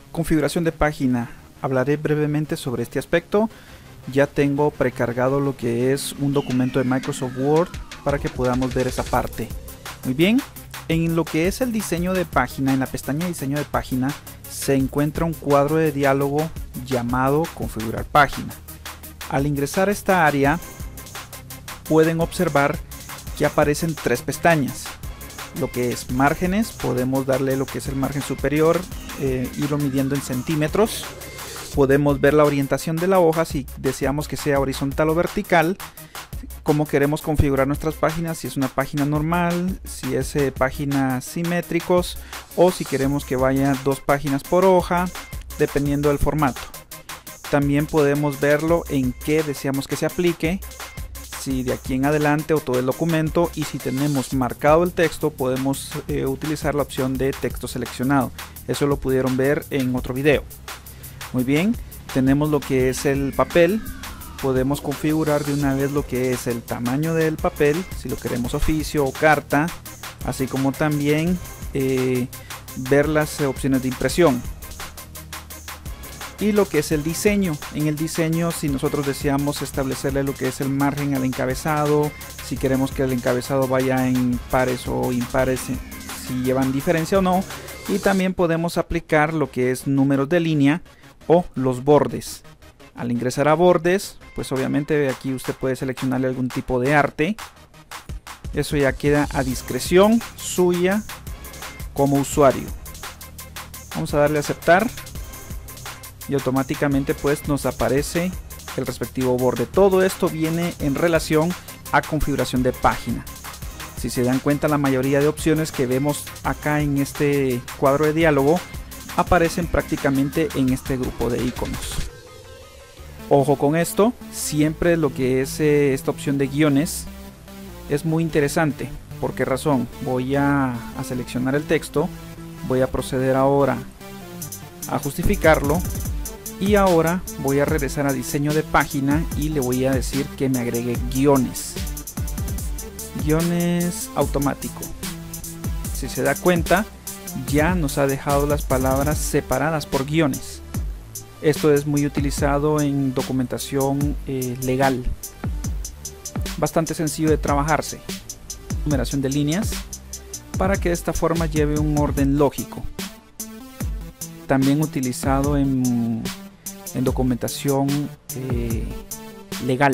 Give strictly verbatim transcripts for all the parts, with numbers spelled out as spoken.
Configuración de página. Hablaré brevemente sobre este aspecto. Ya tengo precargado lo que es un documento de Microsoft Word para que podamos ver esa parte. Muy bien, en lo que es el diseño de página, en la pestaña de diseño de página, se encuentra un cuadro de diálogo llamado configurar página. Al ingresar a esta área, pueden observar que aparecen tres pestañas. Lo que es márgenes, podemos darle lo que es el margen superior, eh, irlo midiendo en centímetros. Podemos ver la orientación de la hoja si deseamos que sea horizontal o vertical. Cómo queremos configurar nuestras páginas, si es una página normal, si es eh, páginas simétricos o si queremos que vaya dos páginas por hoja, dependiendo del formato. También podemos verlo en qué deseamos que se aplique, si de aquí en adelante o todo el documento, y si tenemos marcado el texto podemos eh, utilizar la opción de texto seleccionado. Eso lo pudieron ver en otro video. Muy bien, tenemos lo que es el papel. Podemos configurar de una vez lo que es el tamaño del papel, si lo queremos oficio o carta, así como también eh, ver las opciones de impresión. Y lo que es el diseño. En el diseño, si nosotros deseamos establecerle lo que es el margen al encabezado, si queremos que el encabezado vaya en pares o impares, si llevan diferencia o no. Y también podemos aplicar lo que es números de línea o los bordes. Al ingresar a bordes, pues obviamente aquí usted puede seleccionarle algún tipo de arte. Eso ya queda a discreción suya como usuario. Vamos a darle a aceptar. Y automáticamente pues nos aparece el respectivo borde. Todo esto viene en relación a configuración de página. Si se dan cuenta, la mayoría de opciones que vemos acá en este cuadro de diálogo aparecen prácticamente en este grupo de iconos. Ojo con esto, siempre lo que es eh, esta opción de guiones es muy interesante. ¿Por qué razón? Voy a, a seleccionar el texto, voy a proceder ahora a justificarlo y ahora voy a regresar a diseño de página y le voy a decir que me agregue guiones. Guiones automático. Si se da cuenta, ya nos ha dejado las palabras separadas por guiones. Esto es muy utilizado en documentación eh, legal. Bastante sencillo de trabajarse. Numeración de líneas para que de esta forma lleve un orden lógico. También utilizado en, en documentación eh, legal.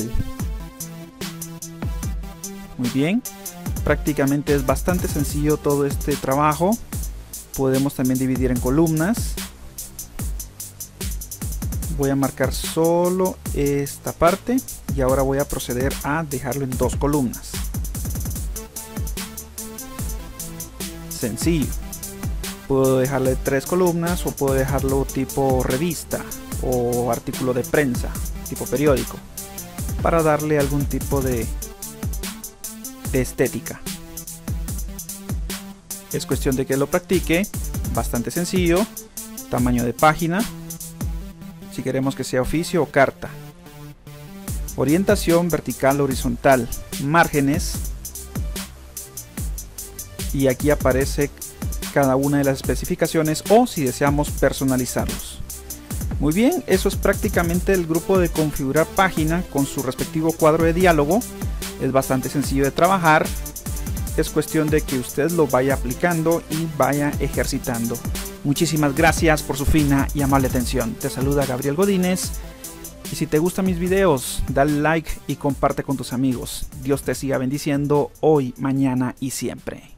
Muy bien. Prácticamente es bastante sencillo todo este trabajo. Podemos también dividir en columnas. Voy a marcar solo esta parte y ahora voy a proceder a dejarlo en dos columnas. Sencillo. Puedo dejarle tres columnas o puedo dejarlo tipo revista o artículo de prensa, tipo periódico, para darle algún tipo de, de estética. Es cuestión de que lo practique. Bastante sencillo. Tamaño de página, si queremos que sea oficio o carta. Orientación vertical, horizontal, márgenes. Y aquí aparece cada una de las especificaciones o si deseamos personalizarlos. Muy bien, eso es prácticamente el grupo de configurar página con su respectivo cuadro de diálogo. Es bastante sencillo de trabajar. Es cuestión de que usted lo vaya aplicando y vaya ejercitando. Muchísimas gracias por su fina y amable atención. Te saluda Gabriel Godínez. Y si te gustan mis videos, dale like y comparte con tus amigos. Dios te siga bendiciendo hoy, mañana y siempre.